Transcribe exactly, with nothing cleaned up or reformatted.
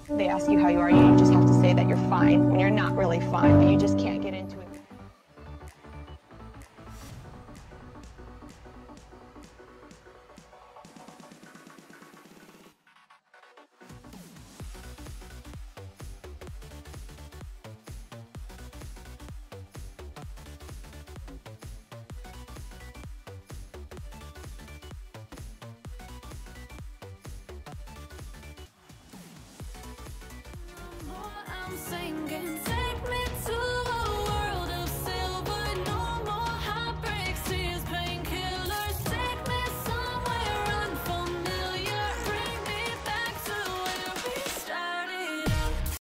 They ask you how you are, you just have to say that you're fine when you're not really fine, but you just can't get into it. I'm sinking.